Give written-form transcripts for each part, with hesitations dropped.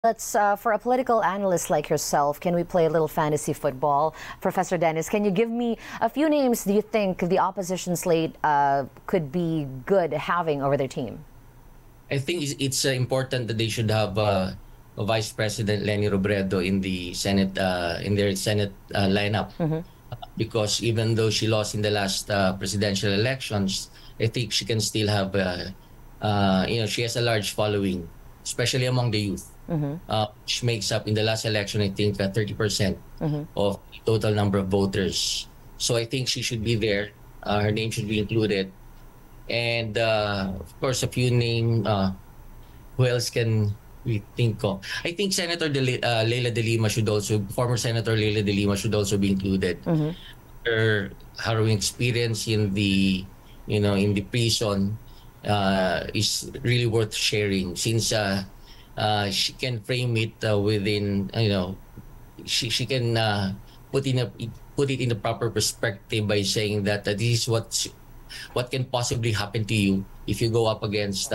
Let's, for a political analyst like yourself, can we play a little fantasy football? Professor Dennis, can you give me a few names do you think the opposition slate could be good having over their team? I think it's important that they should have Vice President Leni Robredo in the Senate, in their Senate lineup, because even though she lost in the last presidential elections, I think she can still have, she has a large following, especially among the youth, which makes up in the last election, I think, 30% of the total number of voters. So I think she should be there. Her name should be included. And of course, a few name. Who else can we think of? I think Leila de Lima should also, former Senator Leila de Lima should also be included. Her harrowing experience in the, in the prison is really worth sharing, since she can frame it within, she can put it in the proper perspective by saying that this is what can possibly happen to you if you go up against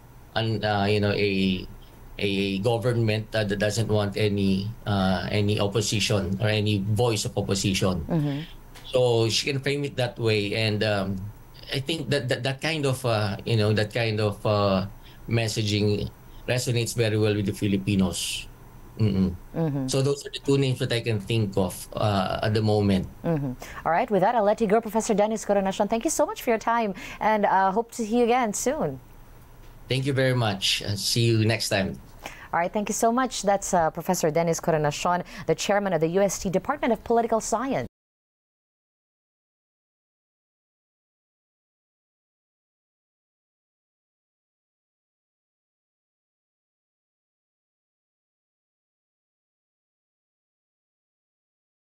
a government that doesn't want any opposition or any voice of opposition. So she can frame it that way, and I think that kind of messaging resonates very well with the Filipinos. So those are the two names that I can think of at the moment. All right, with that, I'll let you go, Professor Dennis Coronacion. Thank you so much for your time, and hope to see you again soon. Thank you very much. See you next time. All right, thank you so much. That's Professor Dennis Coronacion, the chairman of the UST Department of Political Science.